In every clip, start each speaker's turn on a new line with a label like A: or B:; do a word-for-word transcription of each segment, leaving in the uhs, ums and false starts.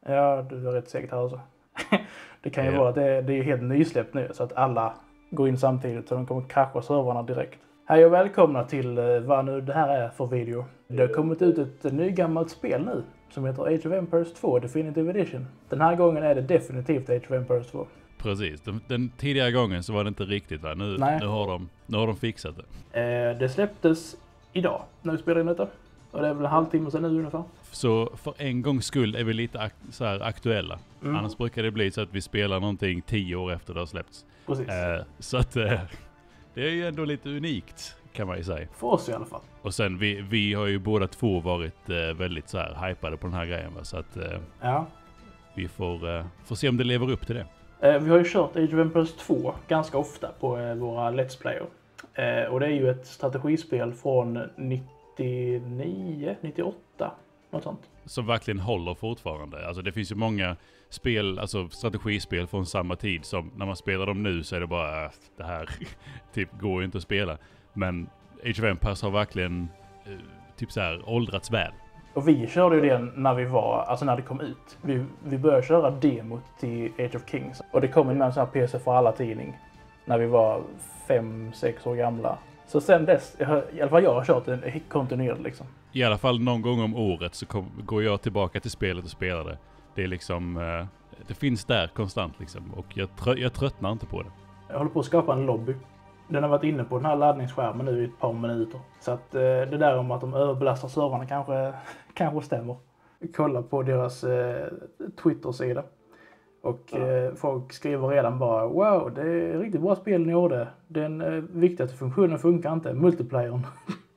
A: Ja, du är rätt säkert här också. Det kan ju
B: Ja.
A: vara att det, det är helt nysläppt nu så att alla går in samtidigt så de kommer krascha servrarna direkt. Hej och välkomna till eh, vad nu det här är för video. Det har kommit ut ett nygammalt spel nu som heter Age of Empires två Definitive Edition. Den här gången är det definitivt Age of Empires två.
B: Precis, den, den tidigare gången så var det inte riktigt va? Nu, nu, har, de, nu har de fixat det.
A: Eh, det släpptes idag när vi spelade in detta. Och det är väl en halvtimme sedan nu ungefär.
B: Så för en gångs skull är vi lite ak- så här aktuella.
A: Mm.
B: Annars brukar det bli så att vi spelar någonting tio år efter det har släppts.
A: Precis.
B: Eh, så att eh, det är ju ändå lite unikt kan man ju säga.
A: För oss i alla fall.
B: Och sen vi, vi har ju båda två varit eh, väldigt så här hypade på den här grejen va? Så att eh,
A: Ja.
B: vi får, eh, får se om det lever upp till det.
A: Eh, vi har ju kört Age of Empires två ganska ofta på eh, våra Let's Player. Eh, och det är ju ett strategispel från nittionio, nittioåtta, något sånt.
B: Som verkligen håller fortfarande. Alltså det finns ju många spel, alltså strategispel från samma tid som när man spelar dem nu så är det bara äh, det här typ går ju inte att spela. Men Age of Empires har verkligen eh, typ så här åldrats väl.
A: Och vi körde ju det när vi var, alltså när det kom ut. Vi, vi började köra demot till Age of Kings. Och det kom med en sån här P C för alla tidning. När vi var fem sex år gamla. Så sen dess, jag har, i alla fall jag har kört den kontinuerligt liksom.
B: I alla fall någon gång om året så kom, går jag tillbaka till spelet och spelar det. Det är liksom, eh, det finns där konstant liksom. Och jag, trö- jag tröttnar inte på det.
A: Jag håller på att skapa en lobby. Den har varit inne på den här laddningsskärmen nu i ett par minuter. Så att eh, det där om att de överbelastar servrarna kanske, kanske stämmer. Kolla på deras eh, Twitter-sida. Och
B: Ja.
A: eh, folk skriver redan bara wow, det är riktigt bra spel ni gjorde. Den eh, viktigaste funktionen funkar inte, multiplayern.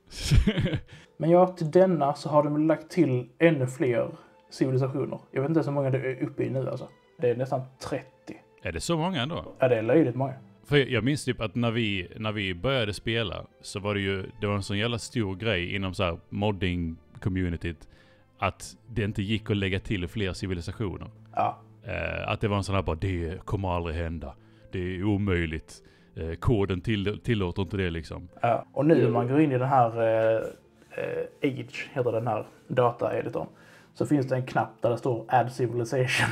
A: Men ja, till denna så har de lagt till ännu fler civilisationer. Jag vet inte så många det är uppe i nu alltså. Det är nästan trettio.
B: Är det så många ändå?
A: Ja, det är löjligt många.
B: För jag, jag minns typ att när vi, när vi började spela så var det ju, det var en sån jävla stor grej inom så här modding-communityt att det inte gick att lägga till fler civilisationer.
A: Ja.
B: Eh, att det var en sån här bara, det kommer aldrig hända. Det är omöjligt. Eh, koden till, tillåter inte det liksom.
A: Ja. Och nu när man går in i den här eh, eh, Age, heter den här data-editorn, så finns det en knapp där det står Add Civilization.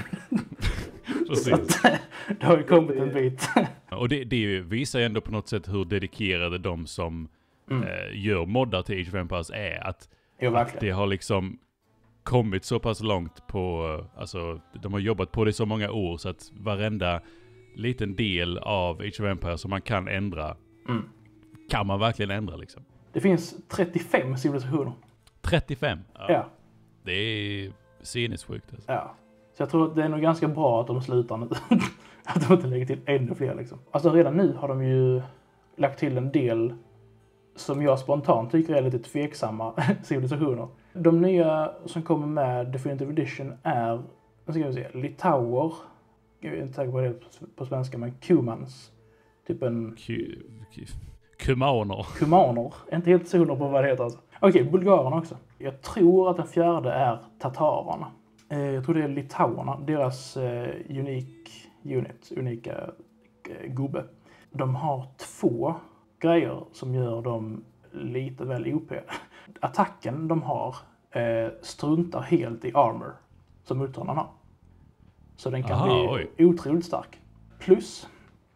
A: Så att, det har ju kommit en bit.
B: Och det, det visar ju ändå på något sätt hur dedikerade de som
A: Mm.
B: eh, gör moddar till Age of Empires är. Att,
A: Jo,
B: att
A: verkligen.
B: det har liksom kommit så pass långt på, alltså de har jobbat på det i så många år så att varenda liten del av Age of Empires som man kan ändra
A: Mm.
B: kan man verkligen ändra liksom.
A: Det finns trettiofem civilisationer.
B: trettiofem.
A: Ja.
B: Ja. Det är sinnessjukt alltså.
A: Ja. Så jag tror att det är nog ganska bra att de slutar nu. Att de inte lägger till ännu fler liksom. Alltså redan nu har de ju lagt till en del som jag spontant tycker är lite tveksamma civilisationer. De nya som kommer med Definitive Edition är, vad ska vi säga, litauer. Jag är inte säker på det på svenska, men kumans. Typ en...
B: Ku- ku- Kumaner.
A: Kumaner. Inte helt soner på vad det heter alltså. Okej, bulgarerna också. Jag tror att den fjärde är tatarerna. Eh, jag tror det är litauerna. Deras eh, unik unit, unika eh, gubbe. De har två grejer som gör dem lite väl O P. Attacken de har eh, struntar helt i armor som motståndaren har. Så den kan
B: Aha,
A: bli
B: oj.
A: otroligt stark. Plus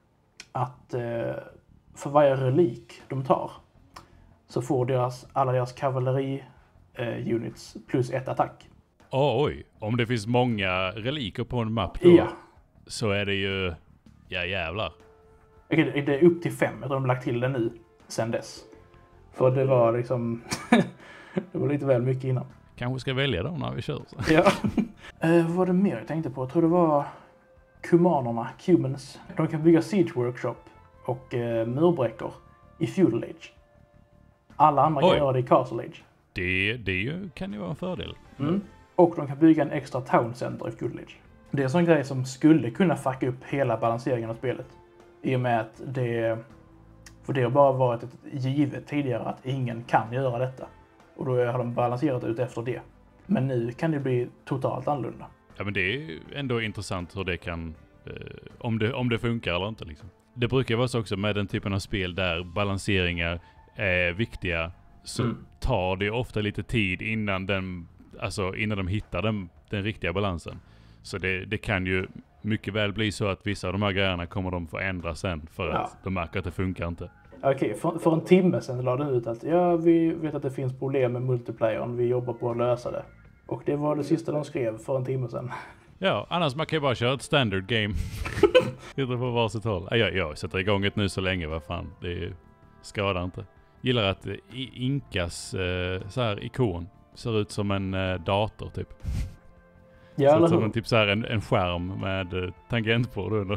A: att eh, för varje relik de tar så får deras, alla deras kavalleri eh, units plus ett attack.
B: Oh, oj, om det finns många reliker på en mapp då
A: Ja.
B: så är det ju, ja jävlar.
A: Okej, det är upp till fem. Jag tror de har lagt till det nu sen dess. För det var liksom det var lite väl mycket innan.
B: Kanske ska välja dem när vi kör. Så.
A: Ja. eh, vad var det mer jag tänkte på? Jag tror det var kumanerna, Cumans. De kan bygga Siege Workshop och eh, murbräckor i Feudal Age. Alla andra kan
B: Oj.
A: göra det i Castle Age.
B: Det, det är ju, kan ju vara en fördel.
A: Mm. Och de kan bygga en extra town center i Feudal Age. Det är en sån grej som skulle kunna fucka upp hela balanseringen av spelet. I och med att det... För det har bara varit ett givet tidigare att ingen kan göra detta. Och då har de balanserat ut efter det. Men nu kan det bli totalt annorlunda.
B: Ja men det är ju ändå intressant hur det kan, eh, om, det, om det funkar eller inte liksom. Det brukar vara så också med den typen av spel där balanseringar är viktiga. Så
A: Mm.
B: tar det ofta lite tid innan, den, alltså innan de hittar den, den riktiga balansen. Så det, det kan ju mycket väl bli så att vissa av de här grejerna kommer de få ändra sen för
A: Ja.
B: att de märker att det funkar inte.
A: Okej, för, för en timme sedan lade den ut att ja, vi vet att det finns problem med multiplayern, vi jobbar på att lösa det. Och det var det sista de skrev för en timme sedan.
B: Ja, annars man kan ju bara köra ett standard game. Sitter på varsitt håll. Ja, jag, jag sätter igång ett nu så länge, vad fan. Det skadar inte. Gillar att i Inkas eh, så här ikon ser ut som en eh, dator typ.
A: Ja,
B: så som en, typ så här en, en skärm med eh, tangentbord under.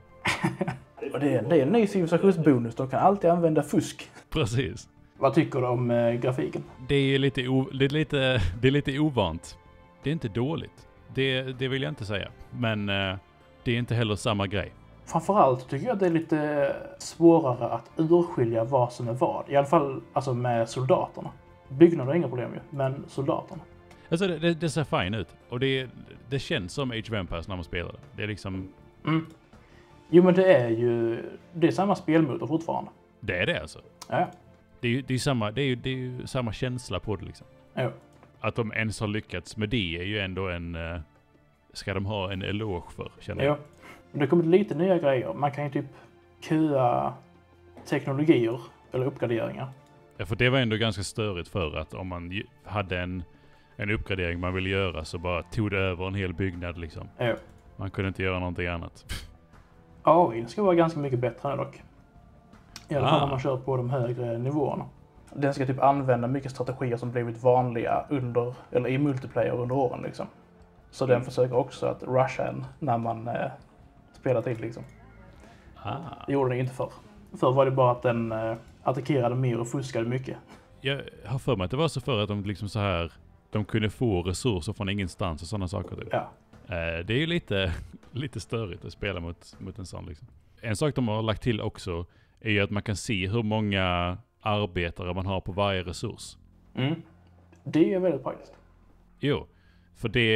A: Och det, är, det är en ny civilisationsbonus, de kan alltid använda fusk.
B: Precis.
A: Vad tycker du om eh, grafiken?
B: Det är lite, o, det är lite, det är lite ovant. Det är inte dåligt. Det, det vill jag inte säga. Men eh, det är inte heller samma grej.
A: Framförallt tycker jag att det är lite svårare att urskilja vad som är vad. I alla fall alltså med soldaterna. Byggnader är inga problem ju, men soldaterna.
B: Alltså det, det, det ser fine ut. Och det, det känns som Age of Empires när man spelar det. Det är liksom...
A: Mm. Jo men det är ju... Det är samma spelmotor fortfarande.
B: Det är det alltså.
A: Ja.
B: Det är ju det är samma, det är ju, det är ju samma känsla på det liksom.
A: Ja.
B: Att de ens har lyckats med det är ju ändå en... Uh, ska de ha en eloge för, känner jag.
A: Ja. Det har kommit lite nya grejer. Man kan ju typ köa teknologier eller uppgraderingar.
B: Ja, för det var ändå ganska störigt för att om man hade en, en uppgradering man ville göra så bara tog det över en hel byggnad liksom.
A: Ja.
B: Man kunde inte göra någonting annat.
A: A I ska vara ganska mycket bättre nu dock. I alla fall
B: Ah.
A: om man kör på de högre nivåerna. Den ska typ använda mycket strategier som blivit vanliga under, eller i multiplayer under åren liksom. Så den försöker också att rusha en när man eh, spelar till liksom.
B: Ah.
A: Det gjorde den inte förr. Förr var det bara att den eh, attackerade mer och fuskade mycket.
B: Jag har för mig att det var så för att de liksom så här de kunde få resurser från ingenstans och sådana saker typ.
A: Ja.
B: Eh, det är ju lite, lite störigt att spela mot, mot en sån liksom. En sak de har lagt till också är ju att man kan se hur många arbetare man har på varje resurs.
A: Mm. Det är väldigt praktiskt.
B: Jo, för det...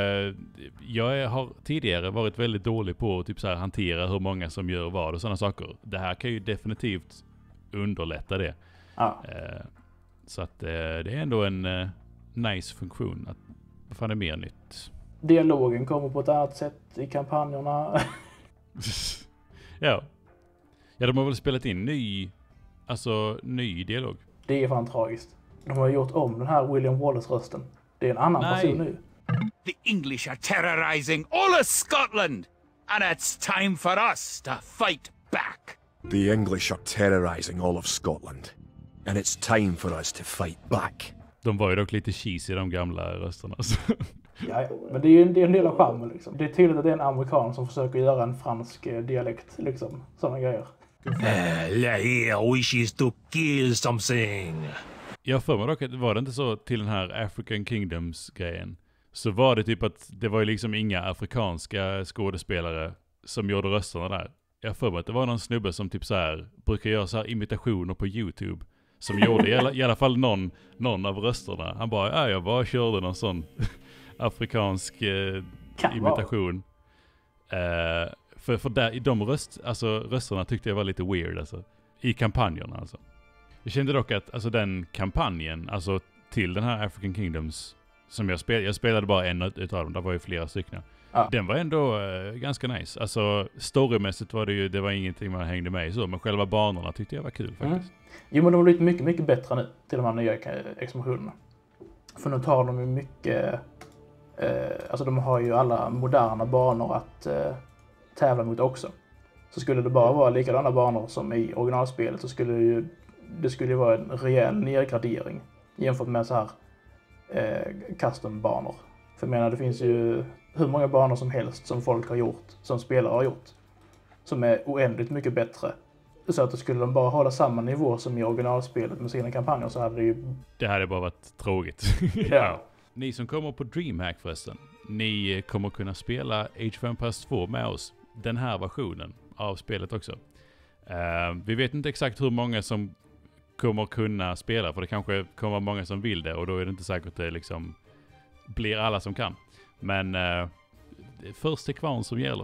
B: Jag har tidigare varit väldigt dålig på att typ så här hantera hur många som gör vad och sådana saker. Det här kan ju definitivt underlätta det.
A: Ja.
B: Eh, så att eh, det är ändå en eh, nice funktion. Att, vad fan är mer nytt?
A: Dialogen kommer på ett annat sätt i kampanjerna.
B: ja. Ja, de har väl spelat in ny, alltså ny dialog.
A: Det är fan tragiskt. De har gjort om den här William Wallace-rösten. Det är en annan
B: Nej.
A: person nu.
C: The English are terrorizing all of Scotland, and it's time for us to fight back.
D: The English are terrorising all of Scotland, and it's time for us to fight back.
B: De var ju dock lite cheesy de gamla rösterna.
A: Ja, ja. Men det är ju en, det är en del av charmen liksom. Det är tydligt att det är en amerikan som försöker göra en fransk eh, dialekt liksom. Sådana grejer.
C: La here wishes to kill something.
B: Jag för mig dock att var det inte så till den här African Kingdoms-grejen. Så var det typ att det var ju liksom inga afrikanska skådespelare som gjorde rösterna där. Jag för mig att det var någon snubbe som typ så här brukar göra så här imitationer på YouTube. Som gjorde i alla, i alla fall någon, någon av rösterna. Han bara, ja jag bara körde någon sån afrikansk eh, imitation. Eh, för för där, i de röst, alltså, rösterna tyckte jag var lite weird alltså. I kampanjerna alltså. Jag kände dock att alltså, den kampanjen, alltså till den här African Kingdoms som jag spelade, jag spelade bara en utav dem, det var ju flera stycken.
A: Ja.
B: Den var ändå eh, ganska nice. Alltså storymässigt var det ju, det var ingenting man hängde med i så, men själva banorna tyckte jag var kul faktiskt.
A: Mm. Jo men de har blivit mycket, mycket bättre nu till de här nya expansionerna. För nu tar de ju mycket, eh, alltså de har ju alla moderna banor att eh, tävla mot också. Så skulle det bara vara likadana banor som i originalspelet så skulle det ju, det skulle ju vara en rejäl nedgradering jämfört med så här eh, custom-banor. För jag menar det finns ju hur många banor som helst som folk har gjort, som spelare har gjort, som är oändligt mycket bättre. Så att det skulle de bara hålla samma nivå som i originalspelet med sina kampanjer så hade det ju...
B: Det hade bara varit tråkigt.
A: Ja.
B: Ni som kommer på DreamHack förresten, ni kommer kunna spela Age of Empires två med oss. Den här versionen av spelet också. Uh, vi vet inte exakt hur många som kommer kunna spela, för det kanske kommer vara många som vill det och då är det inte säkert att det liksom blir alla som kan. Men uh, det är först till kvarn som gäller.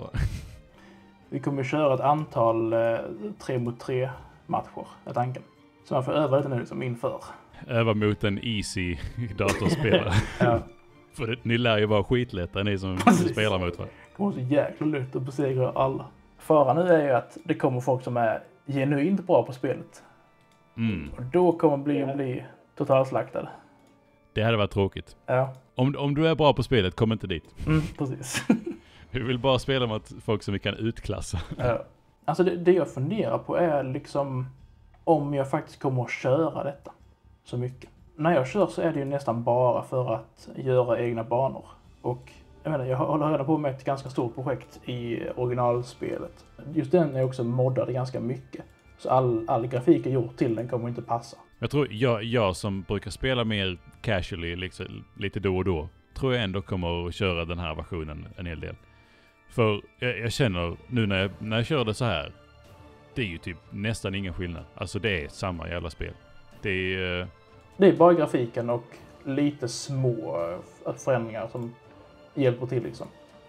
A: Vi kommer köra ett antal eh, tre mot tre matcher, är tanken. Så man får öva lite nu liksom inför.
B: Öva mot en easy datorspelare.
A: Ja.
B: För det, ni lär ju vara skitlätta, ni som spelar mot varandra.
A: Det kommer så jäkla lätt att besegra alla. Faran nu är ju att det kommer folk som är genuint bra på spelet.
B: Mm.
A: Och då kommer bli, bli totalslaktade.
B: Det hade varit tråkigt.
A: Ja.
B: Om, om du är bra på spelet, kom inte dit.
A: Mm, precis.
B: Vi vill bara spela mot folk som vi kan utklassa.
A: Ja. Alltså det, det jag funderar på är liksom om jag faktiskt kommer att köra detta så mycket. När jag kör så är det ju nästan bara för att göra egna banor. Och jag menar, jag håller redan på med ett ganska stort projekt i originalspelet. Just den är också moddad ganska mycket. Så all, all grafik är gjort till den kommer inte passa.
B: Jag tror jag, jag som brukar spela mer casually liksom, lite då och då, tror jag ändå kommer att köra den här versionen en hel del. För jag, jag känner nu när jag, när jag kör det så här, det är ju typ nästan ingen skillnad. Alltså det är samma jävla spel. Det är... Uh...
A: Det är bara grafiken och lite små förändringar som hjälper till liksom.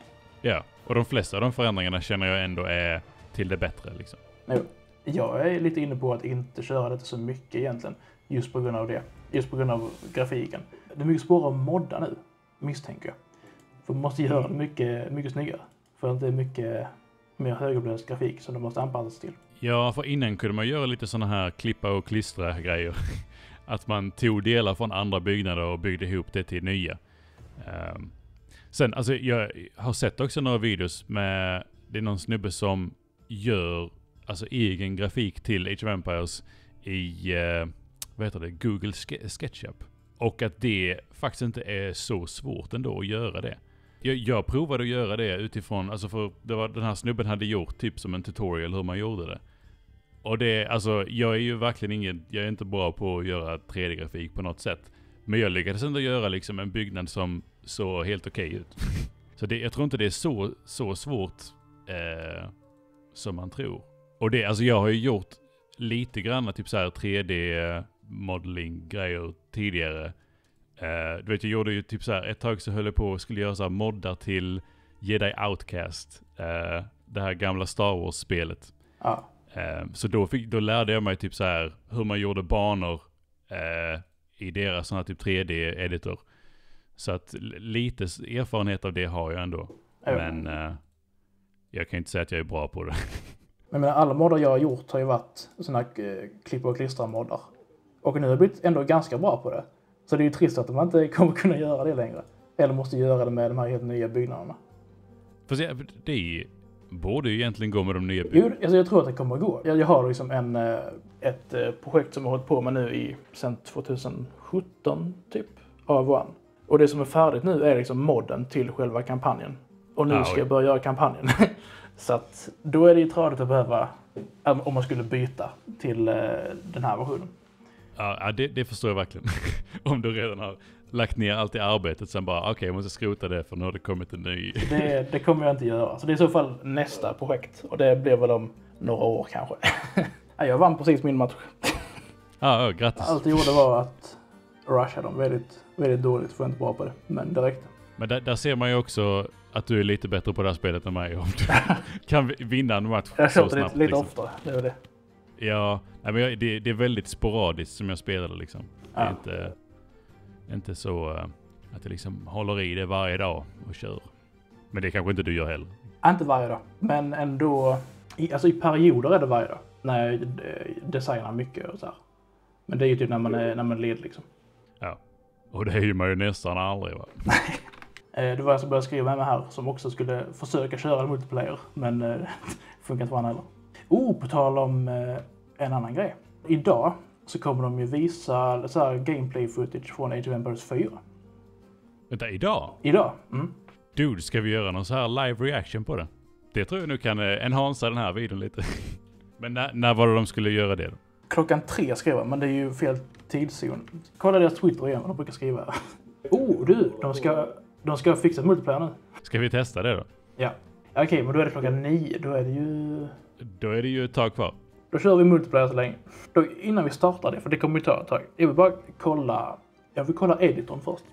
B: Ja, och de flesta av de förändringarna känner jag ändå är till det bättre liksom.
A: Jo. Jag är lite inne på att inte köra detta så mycket egentligen. Just på grund av det. Just på grund av grafiken. Det är mycket svårare att modda nu, misstänker jag. För man måste göra det mycket, mycket snyggare. För att det är mycket mer högupplöst grafik som de måste anpassas till.
B: Ja, för innan kunde man göra lite sådana här klippa och klistra grejer. Att man tog delar från andra byggnader och byggde ihop det till nya. Um, sen, alltså jag har sett också några videos med, det är någon snubbe som gör alltså egen grafik till Age of Empires i uh, vad heter det, Google SketchUp. Och att det faktiskt inte är så svårt ändå att göra det. Jag, jag provade att göra det utifrån, alltså för det var, den här snubben hade gjort typ som en tutorial hur man gjorde det. Och det, alltså jag är ju verkligen ingen, jag är inte bra på att göra tre D-grafik på något sätt. Men jag lyckades ändå göra liksom en byggnad som såg helt okej okay ut. Så det, jag tror inte det är så, så svårt eh, som man tror. Och det, alltså jag har ju gjort lite grann typ så här tre D-modeling-grejer tidigare. Uh, du vet, jag gjorde ju typ så här, ett tag så höll jag på och skulle göra så här moddar till Jedi Outcast. Uh, det här gamla Star Wars-spelet.
A: Ja.
B: Uh, så då, fick, då lärde jag mig typ så här hur man gjorde banor uh, i deras sån här typ tre D-editor. Så att lite erfarenhet av det har jag ändå. Ja. Men uh, jag kan inte säga att jag är bra på det.
A: Men menar, alla moddar jag har gjort har ju varit såna här uh, klippa och klistra moddar. Och nu har jag blivit ändå ganska bra på det. Så det är ju trist att man inte kommer kunna göra det längre. Eller måste göra det med de här helt nya byggnaderna.
B: För se, det borde ju egentligen gå med de nya byggnaderna.
A: Jo, alltså jag tror att det kommer att gå. Jag, jag har liksom en, ett projekt som jag har hållit på med nu i sen tjugosjutton typ av One. Och det som är färdigt nu är liksom modden till själva kampanjen. Och nu ah, ska jag börja göra kampanjen. Så att då är det ju tradigt att behöva, om man skulle byta till den här versionen.
B: Ja, det, det förstår jag verkligen. Om du redan har lagt ner allt i arbetet sen bara, okej, okay, jag måste skrota det för nu har det kommit en ny.
A: Det, det kommer jag inte göra. Så det är i så fall nästa projekt. Och det blir väl om några år kanske. Ja, jag vann precis min match.
B: Ja, ja, grattis.
A: Allt jag gjorde var att rusha dem väldigt, väldigt dåligt. För jag är inte bra på det. Men det räckte.
B: Men där, där ser man ju också att du är lite bättre på det här spelet än mig. Om du kan vinna en match
A: jag
B: så
A: snabbt. Jag
B: lite,
A: lite
B: liksom.
A: oftare, det är det.
B: Ja, men jag, det, det är väldigt sporadiskt som jag spelar liksom. Det är ja. inte, inte så uh, att jag liksom håller i det varje dag och kör. Men det kanske inte du gör heller.
A: Inte varje dag, men ändå i, alltså i perioder är det varje dag. När jag designar mycket och så här. Men det är ju typ när man är, när man är led liksom.
B: Ja, och det är ju man ju nästan aldrig va?
A: Det var jag som började skriva med mig här som också skulle försöka köra multiplayer. Men det funkar inte för han heller. Oh, på tal om eh, en annan grej. Idag så kommer de ju visa så här gameplay footage från Age of Empires fyra.
B: Vänta, idag?
A: Idag, mm.
B: Dude, ska vi göra någon så här live reaction på det? Det tror jag nu kan eh, enhansa den här videon lite. Men när, när var det de skulle göra det då?
A: Klockan tre skrev jag, men det är ju fel tidszon. Kolla deras Twitter igen, vad de brukar skriva. Oh, du, de ska, de ska fixa ett multiplayer nu.
B: Ska vi testa det då?
A: Ja. Okej, okay, men då är det klockan nio, då är det ju...
B: Då är det ju ett tag kvar.
A: Då kör vi multiplayer så länge. Då, innan vi startar det, för det kommer ju ta ett tag. Jag vill bara kolla... Jag vill kolla editorn först.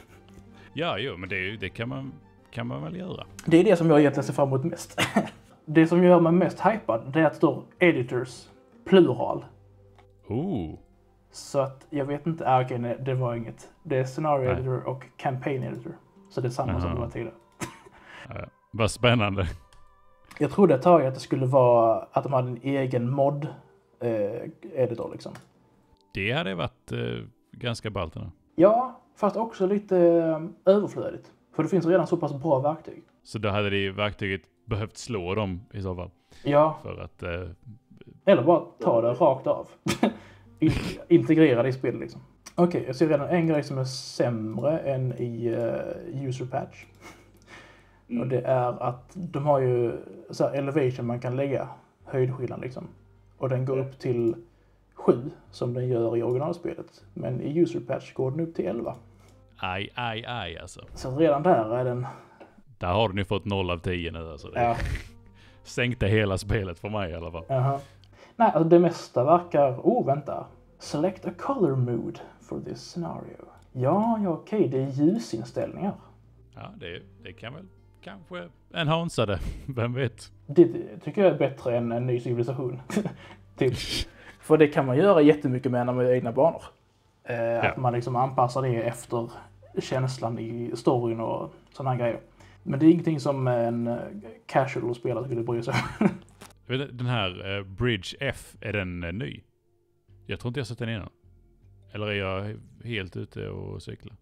B: Ja, jo, men det, det kan, man, kan man väl göra.
A: Det är det som jag egentligen ser fram emot mest. Det som gör mig mest hypad, det är att det står editors plural.
B: Oh.
A: Så att jag vet inte, ah, okej, nej, det var inget. Det är Scenario
B: Nej.
A: Editor och Campaign Editor. Så det är samma
B: Aha.
A: som det var tidigare.
B: Ja, vad spännande.
A: Jag trodde ett tag att det skulle vara att de hade en egen mod eh, editor liksom.
B: Det hade varit eh, ganska ballt nu.
A: Ja, fast också lite eh, överflödigt. För det finns redan så pass bra verktyg.
B: Så då hade det verktyget behövt slå dem i så fall.
A: Ja,
B: För att... Eh,
A: eller bara ta det rakt av. In- integrera det i spelet liksom. Okej, okay, jag ser redan en grej som är sämre än i uh, user patch. Mm. Och det är att de har ju så här elevation man kan lägga, höjdskillnad liksom. Och den går upp till sju som den gör i originalspelet. Men i user patch går den upp till elva.
B: aj, aj, aj alltså.
A: Så redan där är den...
B: Där har du nu fått noll av tio nu alltså. Det
A: Ja.
B: sänkte hela spelet för mig i alla fall.
A: Jaha. Nej, alltså det mesta verkar... Oh, vänta. Select a color mood for this scenario. Ja, ja, okej, det är ljusinställningar.
B: Ja, det, det kan väl kanske enhansa det. Vem vet?
A: Det, det tycker jag är bättre än en ny civilisation. typ. För det kan man göra jättemycket med när man gör egna banor. Eh,
B: Ja.
A: Att man liksom anpassar det efter känslan i storyn och sådana grejer. Men det är ingenting som en casual spelare skulle bry sig om.
B: Den här eh, Bridge F, är den eh, ny? Jag tror inte jag sett den innan. Eller är jag helt ute och cyklar?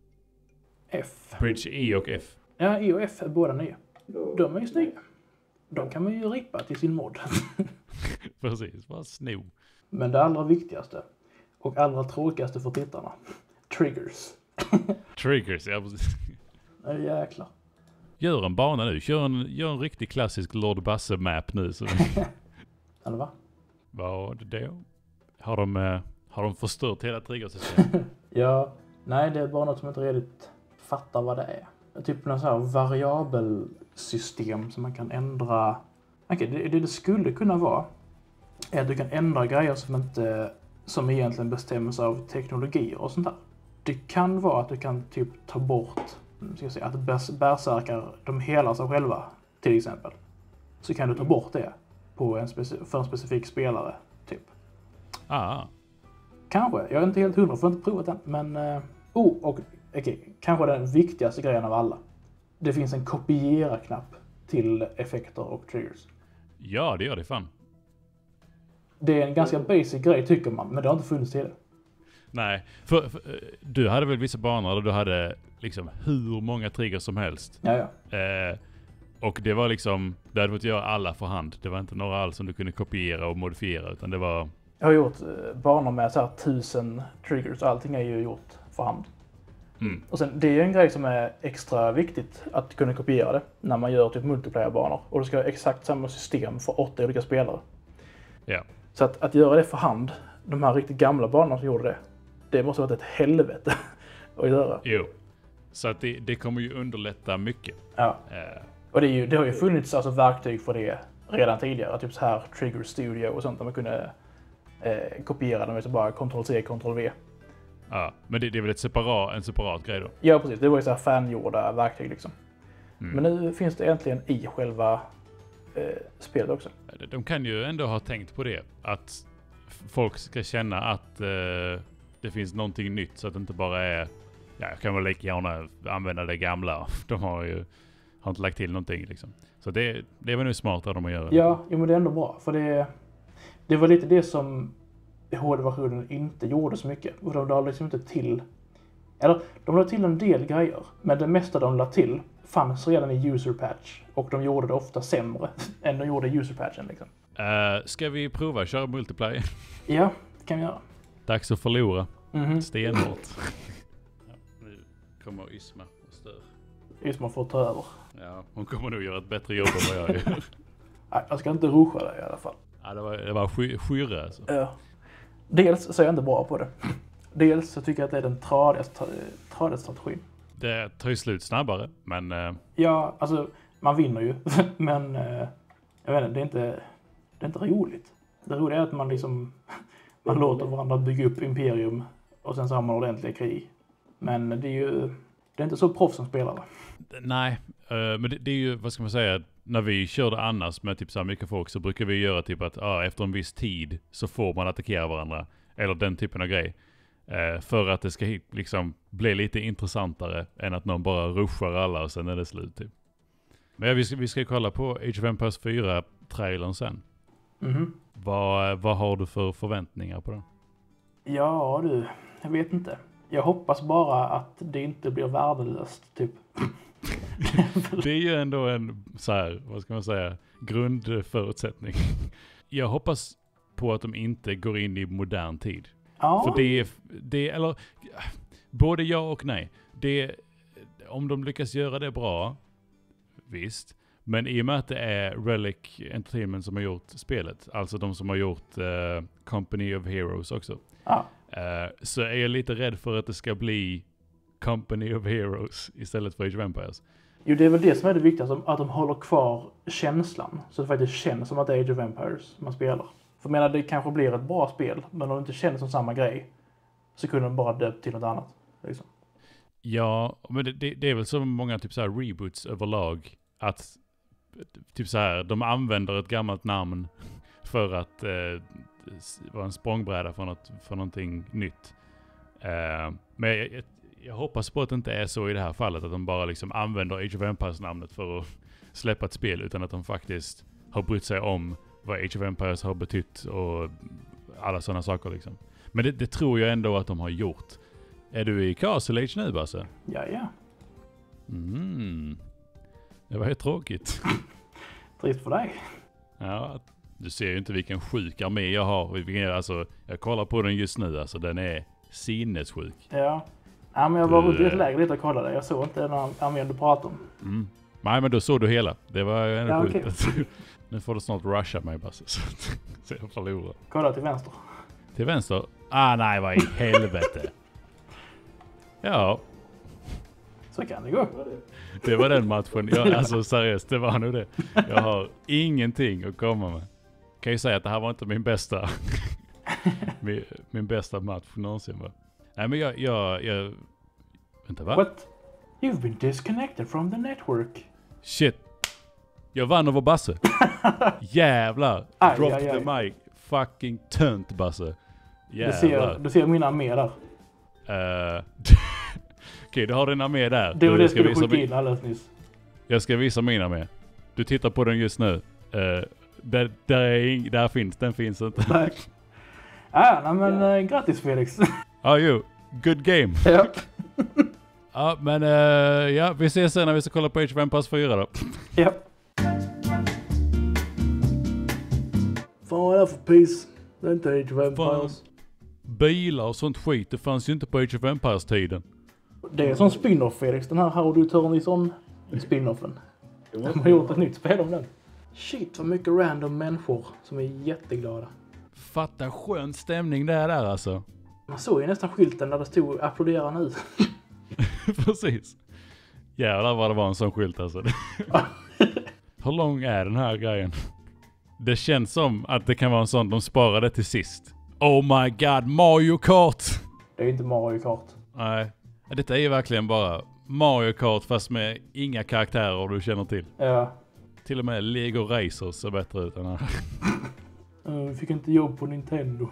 A: F.
B: Bridge E och F.
A: Ja, E och F är båda nya. De är ju snygga. De kan man ju rippa till sin mod.
B: Precis, bara sno.
A: Men det allra viktigaste och allra tråkigaste för tittarna. Triggers.
B: Triggers, ja precis.
A: Ja, jäklar.
B: Gör en bana nu. Gör en, gör en riktig klassisk Lord Basse-map nu. Så.
A: Eller va?
B: Vad det? Har de, eh, har de förstört hela triggersystemet?
A: Ja, nej det är bara något som inte riktigt fattar vad det är. Typ någon sån här variabelsystem som man kan ändra. Okej, det, det det skulle kunna vara är att du kan ändra grejer som inte som egentligen bestäms av teknologier och sånt där. Det kan vara att du kan typ ta bort, ska jag säga, att bärs, bärsärkar, de helar sig själva till exempel. Så kan du ta bort det på en speci- för en specifik spelare typ.
B: Ah,
A: Kanske, jag är inte helt hundra, för jag har inte provat den. Men, uh, oh, och okej, okay, kanske den viktigaste grejen av alla. Det finns en kopiera-knapp till effekter och triggers.
B: ja, det gör det fan.
A: Det är en ganska basic grej tycker man, men det har inte funnits till det.
B: Nej, för, för du hade väl vissa banor där du hade liksom hur många triggers som helst.
A: Ja, ja.
B: Eh, och det var liksom, du hade fått göra alla för hand. Det var inte några alls som du kunde kopiera och modifiera, utan det var...
A: Jag har gjort uh, banor med så här tusen triggers, allting är ju gjort för hand.
B: Mm.
A: Och sen, det är en grej som är extra viktigt att kunna kopiera det när man gör typ multiplayer-banor. Och du ska ha exakt samma system för åtta olika spelare.
B: Ja.
A: Så att, att göra det för hand, de här riktigt gamla banorna som gjorde det, det måste ha varit ett helvete att göra.
B: Jo. Så att det, det kommer ju underlätta mycket.
A: Ja.
B: Eh,
A: Och det, är ju, det har ju funnits alltså verktyg för det redan tidigare. Typ så här Trigger Studio och sånt där man kunde eh, kopiera dem med så bara kontroll C, kontroll V.
B: ja, men det, det är väl ett separat, en separat grej då?
A: Ja, precis. Det var ju så här fangjorda verktyg liksom.
B: Mm.
A: Men nu finns det äntligen i själva eh, spelet också.
B: De, de kan ju ändå ha tänkt på det. Att f- folk ska känna att eh, det finns någonting nytt, så att det inte bara är... Ja, jag kan väl lika gärna använda det gamla. De har ju har inte lagt till någonting liksom. Så det, det är väl nu smart av dem att göra.
A: Ja, jo, men det är ändå bra. För det, det var lite det som H D-versionen inte gjorde så mycket. Och de la liksom inte till... Eller, de la till en del grejer. Men det mesta de la till fanns redan i user patch. Och de gjorde det ofta sämre än de gjorde i user patchen liksom.
B: Uh, ska vi prova köra multiplayer?
A: Ja, det kan vi göra.
B: Dags att förlora.
A: Mhm.
B: Stenhårt. Ja, nu kommer Isma och stör.
A: Just man får ta över.
B: Ja, hon kommer nog göra ett bättre jobb än vad jag gör.
A: Nej, jag ska inte ruscha dig i alla fall.
B: Ja, det var, det var sky, skyrre alltså.
A: Ja. Dels så är jag inte bra på det. Dels så tycker jag att det är den tradigaste tradigaste strategin.
B: Det tar ju slut snabbare, men... Uh,
A: Ja, alltså man vinner ju. Men eh, jag vet inte, det är inte, det är inte roligt. Det roliga är att man liksom man låter varandra bygga upp imperium och sen så har man ordentliga krig. Men det är ju det är inte så proffs som spelare.
B: nej, uh, men det, det är ju, vad ska man säga, när vi körde annars med typ så här mycket folk så brukar vi göra typ att ah, efter en viss tid så får man attackera varandra. Eller den typen av grej. Eh, för att det ska hit, liksom bli lite intressantare än att någon bara ruschar alla och sen är det slut typ. Men ja, vi ska, vi ska kolla på Age of Empires fyra-trailern sen.
A: Mhm.
B: Vad, vad har du för förväntningar på den?
A: Ja du, jag vet inte. Jag hoppas bara att det inte blir värdelöst typ.
B: Det är ju ändå en så här, vad ska man säga, grundförutsättning. Jag hoppas på att de inte går in i modern tid.
A: Ja.
B: För det är, det är, eller både ja och nej. Det, om de lyckas göra det bra, visst. Men i och med att det är Relic Entertainment som har gjort spelet, alltså de som har gjort uh, Company of Heroes också.
A: Ja.
B: Uh, så är jag lite rädd för att det ska bli Company of Heroes istället för Age of Empires.
A: Jo, det är väl det som är det viktigaste, att de håller kvar känslan. Så det faktiskt känns som att det är Age of Empires man spelar. För jag menar, det kanske blir ett bra spel, men om det inte känns som samma grej så kunde de bara döpt till något annat. Liksom.
B: Ja, men det, det, det är väl så många typ så här reboots överlag att typ så här, de använder ett gammalt namn för att eh, vara en språngbräda för, något, för någonting nytt. Eh, men jag, jag, jag hoppas på att det inte är så i det här fallet, att de bara liksom använder Age of Empires-namnet för att släppa ett spel, utan att de faktiskt har brytt sig om vad Age of Empires har betytt och alla sådana saker liksom. Men det, det tror jag ändå att de har gjort. Är du i Castle Age nu, Basse?
A: Ja, ja.
B: Mm. Det var ju tråkigt.
A: Trist för dig.
B: Ja, du ser ju inte vilken sjuk armé jag har. Vilken, alltså, jag kollar på den just nu, alltså den är sinnessjuk.
A: Ja. Ja, men jag var
B: Du,
A: runt i ett läger lite och kollade. Jag såg inte den armén du pratade om.
B: Mm. Nej, men då såg du hela. Det var ju en
A: Ja,
B: sjukt.
A: okej.
B: Nu får du snart rusha mig, Basse. Så, så jag förlorar.
A: Kolla till vänster.
B: Till vänster? Ah, nej, vad i helvete. Ja,
A: Så kan det gå.
B: det var den matchen. Jag, alltså seriöst, det var nog det. Jag har ingenting att komma med. Kan ju säga att det här var inte min bästa min, min bästa match någonsin. Va? Nej, men jag, jag, jag... Vänta, va?
A: What? You've been disconnected from the network.
B: Shit. Jag vann över Basse. Jävlar.
A: Aj,
B: Drop
A: aj, aj.
B: the mic. Fucking tönt, Basse.
A: Du ser,
B: Jävlar.
A: du ser min armé där.
B: Uh, Okej, du har din armé där.
A: Det var
B: Du
A: det
B: ska
A: skulle
B: visa
A: skicka
B: min-
A: in alldeles nyss.
B: Jag ska visa mina med. Du tittar på den just nu. Uh, där, där, är ing- där finns, den finns inte.
A: Nej. Ah, nej, men äh, grattis Felix.
B: Ja, jo. Good game.
A: Ja.
B: Ja, men uh, ja, vi ses sen när vi ska kolla på Age of Empires fyra då.
A: Ja. Fan vad är det för piss? Det är inte Age of Empires.
B: Bilar och sånt skit, det fanns ju inte på Age of Empires-tiden.
A: Det är en sån spin-off Felix. Den här How Do You Turn This On spin-offen. De har gjort ett nytt spel om den. Shit vad mycket random människor som är jätteglada.
B: Fatta skön stämning det är där alltså.
A: Man såg ju nästan skylten där det stod applådera nu.
B: Precis. Jävlar vad det var en sån skylt alltså. Hur lång är den här grejen? Det känns som att det kan vara en sån de sparade till sist. Oh my god, Mario Kart!
A: Det är inte Mario Kart.
B: Nej, detta är ju verkligen bara Mario Kart fast med inga karaktärer du känner till.
A: Ja.
B: Till och med Lego Racers ser bättre ut än här.
A: Uh, fick inte jobb på Nintendo.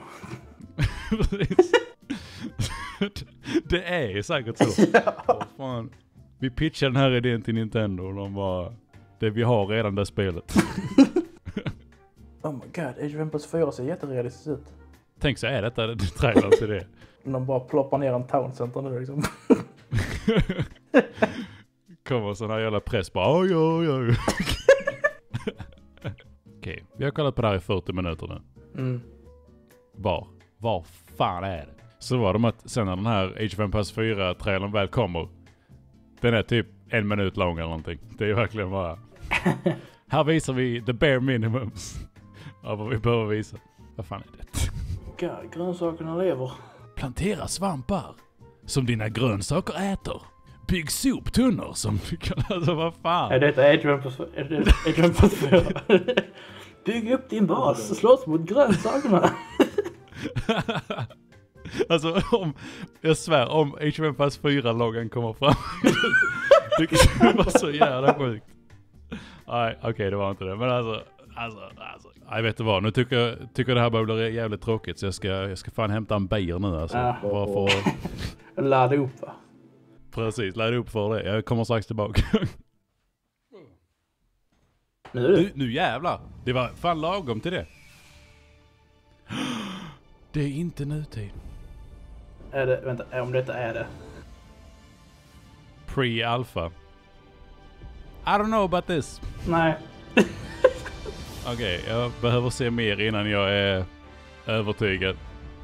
B: Det är säkert så. Åh, fan. Vi pitchar den här idén till Nintendo och de bara, det vi har redan det spelet.
A: Oh my god, Age of Empires fyra ser jätterealistiskt ut.
B: Tänk så är detta det trailern till det.
A: De bara ploppar ner en town center nu liksom.
B: Kommer sån här jävla press bara oj oj oj. Okej, vi har kollat på det här i fyrtio minuter nu.
A: Mm.
B: Var? Var fan är det? Så var det att sen när den här Age of Empires fyra-trailern väl kommer, den är typ en minut lång eller någonting. Det är ju verkligen bara... Här visar vi the bare minimums av vad vi behöver visa. Vad fan är det?
A: God, grönsakerna lever.
B: Plantera svampar som dina grönsaker äter. Bygg soptunnor som du kan... Alltså vad fan?
A: Är detta Age of Empires, är det Age of Empires fyra? Bygg upp din bas, slåss mot grönsakerna.
B: Alltså om, jag svär, om Age of Empires fyra-loggan kommer fram. Det var så jävla sjukt. Nej, okej okay, det var inte det. Men alltså, Alltså, alltså. Jag vet inte vad. Nu tycker jag tycker det här börjar bli jävligt tråkigt. Så jag ska, jag ska fan hämta en bier nu alltså.
A: Ja.
B: Bara för att...
A: Ladda upp va?
B: Precis, ladda upp för det. Jag kommer strax tillbaka.
A: Nu är det.
B: Nu, nu jävlar. Det var fan lagom till det. Det är inte nutid.
A: Är det, vänta, om detta är det.
B: Pre-alpha. I don't know about this.
A: Nej.
B: Okej, okay, jag behöver se mer innan jag är övertygad.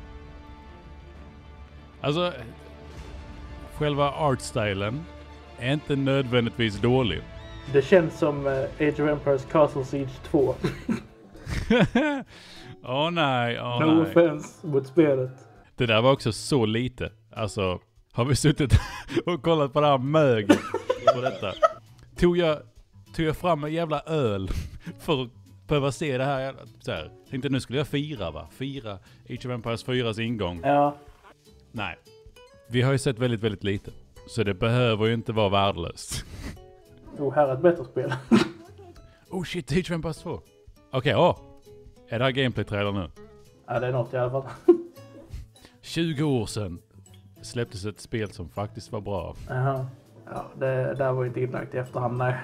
B: Alltså, själva artstylen är inte nödvändigtvis dålig.
A: Det känns som uh, Age of Empires Castle Siege två.
B: Åh oh, nej, åh oh,
A: no
B: nej.
A: offense mot spelet.
B: Det där var också så lite. Alltså, har vi suttit och kollat på det här möget på detta. Tog jag, tog jag fram en jävla öl för att behöva se det här. Så här. Tänkte nu skulle jag fira va? Fira Age of Empires fyras ingång.
A: Ja.
B: Nej. Vi har ju sett väldigt, väldigt lite. Så det behöver ju inte vara värdelöst.
A: Oh, här är ett bättre spel.
B: Oh shit, Age of Empires två. Okej, okay, åh. Är det här gameplay-trailer nu?
A: Ja, det är något i alla fall.
B: tjugo år sedan släpptes ett spel som faktiskt var bra.
A: Jaha. Ja, det där var inte inlagt i efterhand, nej.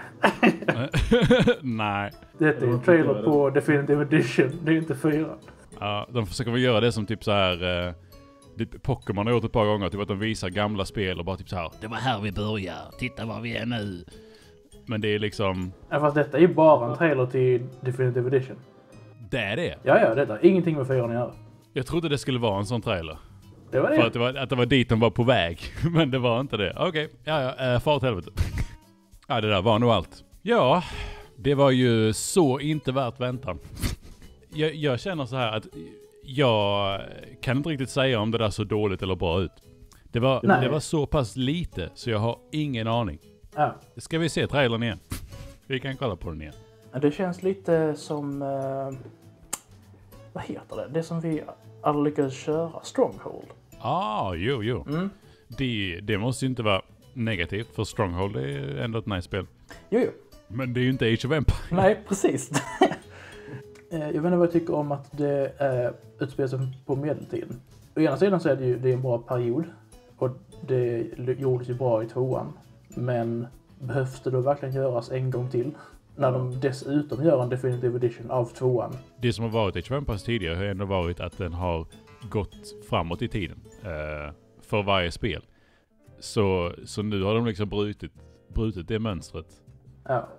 B: Nej.
A: Det är en trailer på Definitive Edition, det är inte fyra.
B: Ja, de försöker väl göra det som typ så här... Eh, Pokémon har gjort ett par gånger, typ att de visar gamla spel och bara typ så här. Det var här vi börjar, titta var vi är nu. Men det är liksom...
A: Ja, fast detta är ju bara en trailer till Definitive Edition.
B: Det är det?
A: Ja, ja, detta. Ingenting med fyran att göra.
B: Jag trodde det skulle vara en sån trailer.
A: Det var det.
B: För att det var, att det var dit de var på väg. Men det var inte det. Okej, okay. ja, ja, äh, far åt helvete. Ja, det där var nog allt. Ja, det var ju så inte värt väntan. jag, jag känner så här att jag kan inte riktigt säga om det där så dåligt eller bra ut. Det var, det var så pass lite så jag har ingen aning.
A: Ja.
B: Ska vi se trailern igen? Vi kan kolla på den igen.
A: Det känns lite som... Uh, vad heter det? Det som vi alla lyckades köra. Stronghold.
B: Ah, jo, jo. Mm. Det, det måste ju inte vara negativt. För Stronghold är ändå ett nice spel.
A: Jo, jo.
B: Men det är ju inte Age of Empires.
A: Nej, precis. Jag vet inte vad jag tycker om att det är utspelar sig på medeltiden. Å ena sidan så är det ju det är en bra period. Och det gjordes ju bra i tvåan. Men behövs det då verkligen göras en gång till? När de dessutom gör en Definitive Edition av tvåan.
B: Det som har varit Age of Empires tidigare har ändå varit att den har gått framåt i tiden. Eh, för varje spel. Så, så nu har de liksom brutit, brutit det mönstret.
A: Ja.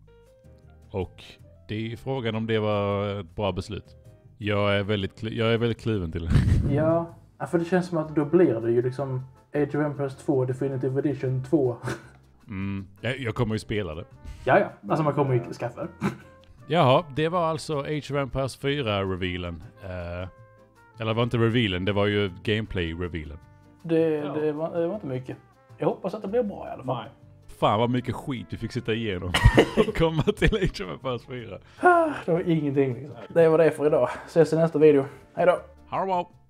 B: Och det är frågan om det var ett bra beslut. Jag är väldigt, jag är väldigt kluven till det.
A: Ja, för det känns som att då blir det ju liksom Age of Empires två Definitive Edition två.
B: Mm, jag, jag kommer ju spela det.
A: Ja, ja. Alltså man kommer ju skaffa det.
B: Jaha, det var alltså Age of Empires fyra-revealen. Uh, eller var inte revealen, det var ju gameplay-revealen.
A: Det, ja. det, var, det var inte mycket. Jag hoppas att det blir bra i alla fall. Nej.
B: Fan vad mycket skit vi fick sitta igenom och komma till Age of Empires fyra.
A: Det var ingenting liksom. Det var det för idag. Ses i nästa video. Hej då!
B: Hallå!